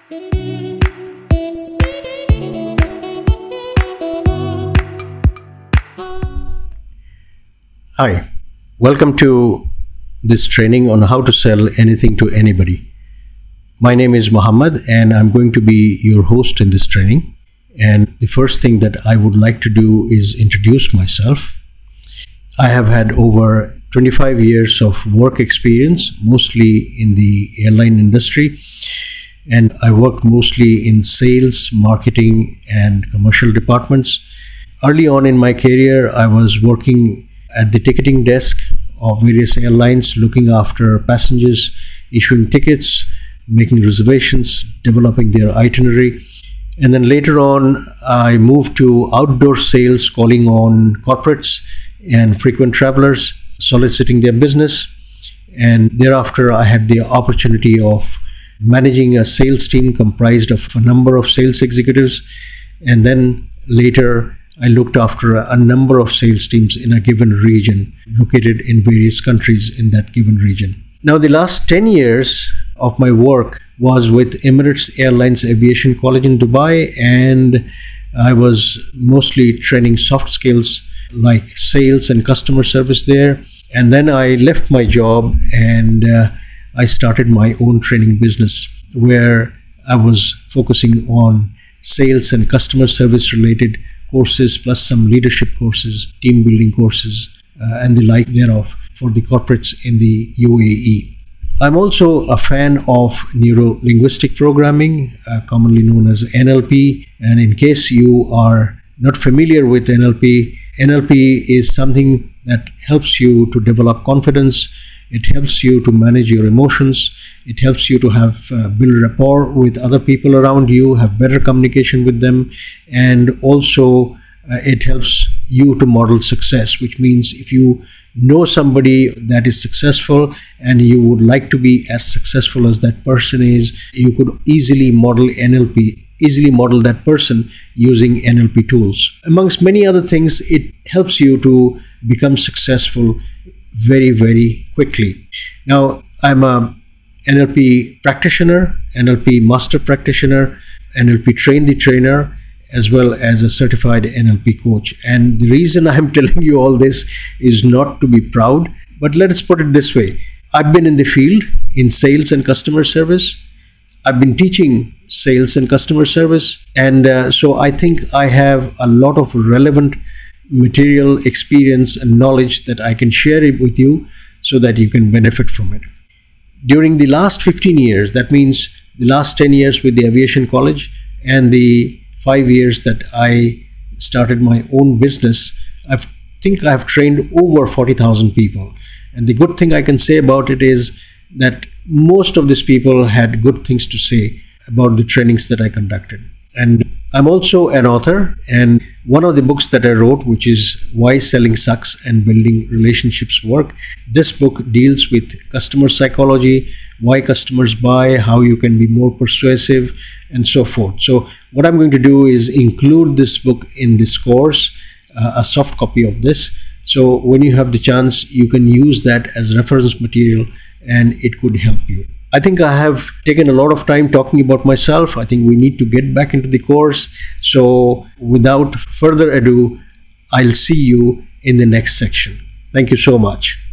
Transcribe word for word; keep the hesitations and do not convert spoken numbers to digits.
Hi, welcome to this training on how to sell anything to anybody. My name is Muhammad and I'm going to be your host in this training. And the first thing that I would like to do is introduce myself. I have had over twenty-five years of work experience, mostly in the airline industry. And I worked mostly in sales, marketing, and commercial departments. Early on in my career, I was working at the ticketing desk of various airlines, looking after passengers, issuing tickets, making reservations, developing their itinerary. And then later on, I moved to outdoor sales, calling on corporates and frequent travelers, soliciting their business. And thereafter, I had the opportunity of managing a sales team comprised of a number of sales executives. And then later, I looked after a number of sales teams in a given region, located in various countries in that given region. Now, the last ten years of my work was with Emirates Airlines Aviation College in Dubai, and I was mostly training soft skills like sales and customer service there. And then I left my job and uh, I started my own training business where I was focusing on sales and customer service related courses, plus some leadership courses, team building courses, uh, and the like thereof for the corporates in the U A E. I'm also a fan of neuro-linguistic programming, uh, commonly known as N L P. And in case you are not familiar with N L P, N L P is something that helps you to develop confidence. It helps you to manage your emotions. It helps you to have uh, build rapport with other people around you, have better communication with them, and also uh, it helps you to model success, which means if you know somebody that is successful and you would like to be as successful as that person is, you could easily model N L P, easily model that person using N L P tools. Amongst many other things, it helps you to become successful very, very quickly. Now, I'm a N L P practitioner, N L P master practitioner, N L P train the trainer, as well as a certified N L P coach. And the reason I'm telling you all this is not to be proud, but let's put it this way. I've been in the field in sales and customer service. I've been teaching sales and customer service. And uh, so I think I have a lot of relevant material, experience, and knowledge that I can share it with you so that you can benefit from it. During the last fifteen years, that means the last ten years with the Aviation College and the five years that I started my own business, I think I've trained over forty thousand people. And the good thing I can say about it is that most of these people had good things to say about the trainings that I conducted. And I'm also an author, and one of the books that I wrote, which is Why Selling Sucks and Building Relationships Work. This book deals with customer psychology, why customers buy, how you can be more persuasive, and so forth. So what I'm going to do is include this book in this course, uh, a soft copy of this. So when you have the chance, you can use that as reference material and it could help you. I think I have taken a lot of time talking about myself. I think we need to get back into the course. So without further ado, I'll see you in the next section. Thank you so much.